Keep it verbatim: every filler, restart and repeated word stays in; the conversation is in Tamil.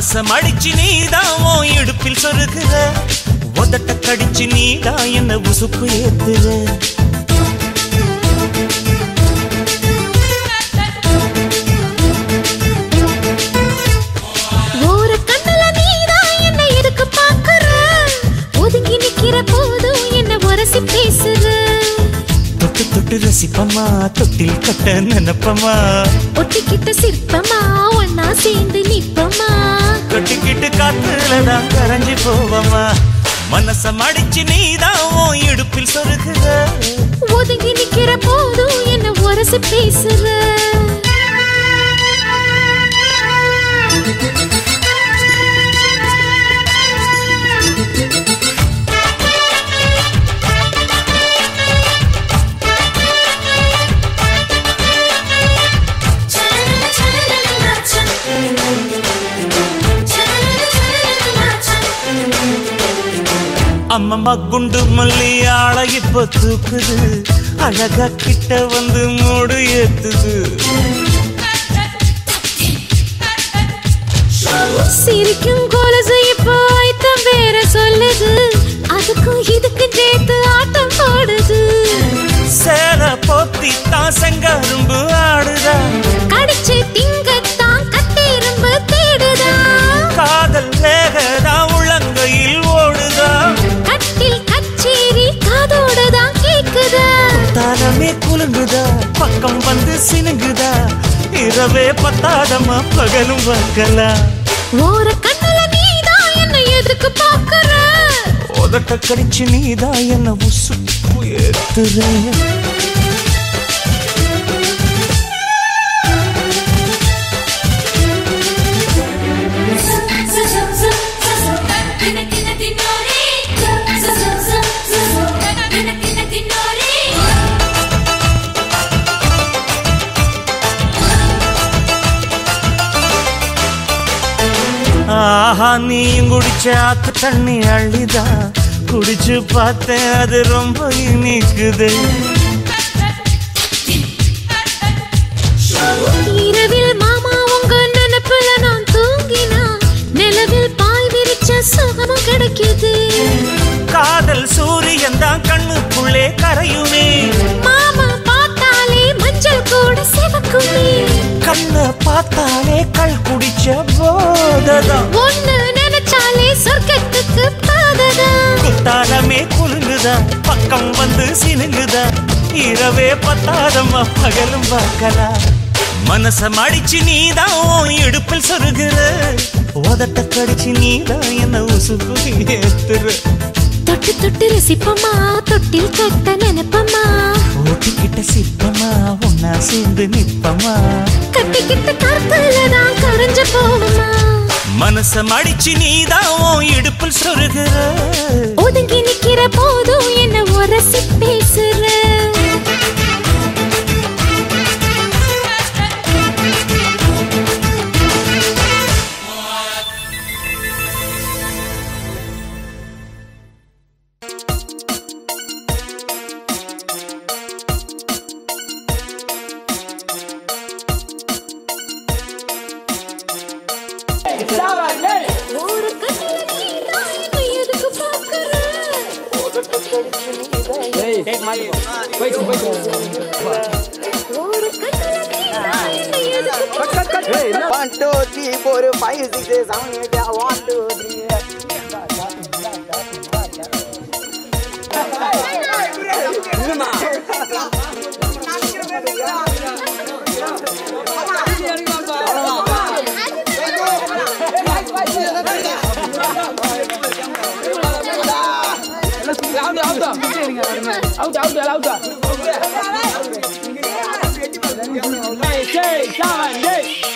மனசம் அடிச்சு நீதான் உன் இடுப்பில் சொருகுற, உதட்ட கடிச்சு நீதான் என்ன உசுப்பு ஏத்துற. ஒரு கண்ணுல நீதான் என்ன எதுக்கு பாக்குற, ஒதுங்கி நிக்கிற போதும் என்ன உரசி பேசுற. தொட்டு தொட்டு ரசிப்பமா, தொட்டில் கட்ட நினைப்பமா, ஒட்டிக்கிட்ட சிற்பமா ஒன்னா சேர்ந்து நிப்பமா, தொட்டிக்கிட்டு காத்துலதான் கரைஞ்சு போவமா. மனசம் அடிச்சு நீதான் உன் இடுப்பில் சொருகுற, ஒதுங்கி நிக்கிற போதும் என்ன உரசி பேசுற. அம்மம்மா குண்டு மல்லி ஆள இப்ப தூக்குது, அழகா கிட்ட வந்து மூடு ஏத்துது. சிரிக்கும் கொலுசு இப்போ ஐத்தம் வேற சொல்லுது, அதுக்கும் இதுக்கும் சேர்த்து ஆட்டம் போடுது. சேல போத்தி தான் செங்கரும்பு ஆடுதா, கடிச்சு திங்கத்தான் கட்டெரும்பு தேடுதா. காதல் வேகதா உள்ளங்கையில் ஓடுதா, கட்டில் கச்சேரி காதோடுதான் கேக்குதா. தானமே குலுங்குதா, பக்கம் வந்து சினுங்குதா, இரவே பத்தாதமா பகலும் பார்க்கலா. ஒரு கண்ணுல நீதான் என்ன எதுக்கு பாக்குற, உதட்ட கடிச்சு நீதான் என்ன உசுப்பு ஏத்துற. ஆஹா நீயும் குடிச்ச ஆத்து தண்ணி அள்ளிதா, குடிச்சு பார்த்தேன் அது ரொம்ப இனிக்குது. இரவில் மாமா உங்க நினைப்புல நான் தூங்கினா, நிலவில் பாய் விரிச்ச சுகமும் கிடைக்குது. காதல் சூரியன் தான் கண்ணுக்குள்ளே கரையுமே, மாமா பார்த்தாலே மஞ்சள் கூட சிவக்குமே. கண்ண பார்த்தாலே கள் குடிச்ச போததான், ஒண்ணு நினைச்சாலே சொர்க்கத்துக்கு பாததா. குத்தாலமே குலுங்குதா, பக்கம் வந்து சினுங்குதா, இரவே பத்தாதம்மா பகலும் பார்க்கலா. மனசம் அடிச்சு நீதான் உன் இடுப்பில் சொருகுற, உதட்ட கடிச்சு நீதான் என்ன உசுப்பு ஏத்துற. தொட்டு தொட்டு ரசிப்பமா, தொட்டில் கட்ட நினைப்பமா, ஓட்டிக்கிட்ட சிற்பமா ஒன்னா சேர்ந்து நிற்பமா, கட்டிக்கிட்ட காத்துலதான் கரைஞ்சு போவமா. மனசம் அடிச்சு நீதான் உன் இடுப்பில் சொருகுற, ஒதுங்கி நிக்கிற போதும் என்ன உரசி பேசுற. ஒரு கண்ணுல நீதான் என்ன எதுக்கு பாக்குற, Hey, take my wait, wait. ஒரு கண்ணுல நீதான் என்ன எதுக்கு Cut, cut, cut. Hey, no. One, two, three, four, five, six, seven, eight, one, two, three. Out, out, out, out. Hey, hey, seven, eight.